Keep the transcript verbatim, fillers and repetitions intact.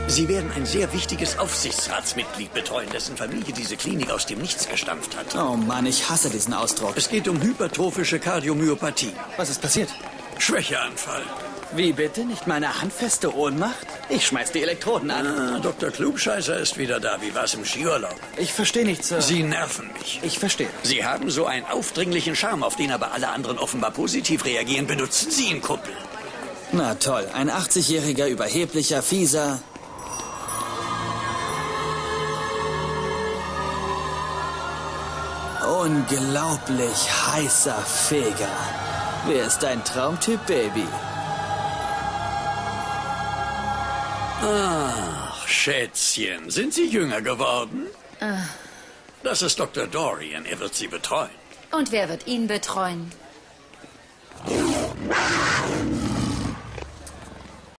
Sie werden ein sehr wichtiges Aufsichtsratsmitglied betreuen, dessen Familie diese Klinik aus dem Nichts gestampft hat. Oh Mann, ich hasse diesen Ausdruck. Es geht um hypertrophische Kardiomyopathie. Was ist passiert? Schwächeanfall. Wie bitte? Nicht meine handfeste Ohnmacht? Ich schmeiß die Elektroden an. Ah, Doktor Klugscheißer ist wieder da. Wie war's im Skiurlaub? Ich verstehe nichts, Sir. Sie nerven mich. Ich verstehe. Sie haben so einen aufdringlichen Charme, auf den aber alle anderen offenbar positiv reagieren. Benutzen Sie ihn, Kumpel. Na toll, ein achtzigjähriger, überheblicher, fieser... Unglaublich heißer Feger. Wer ist dein Traumtyp, Baby? Ach, Schätzchen, sind Sie jünger geworden? Ah. Das ist Doktor Dorian, er wird Sie betreuen. Und wer wird ihn betreuen?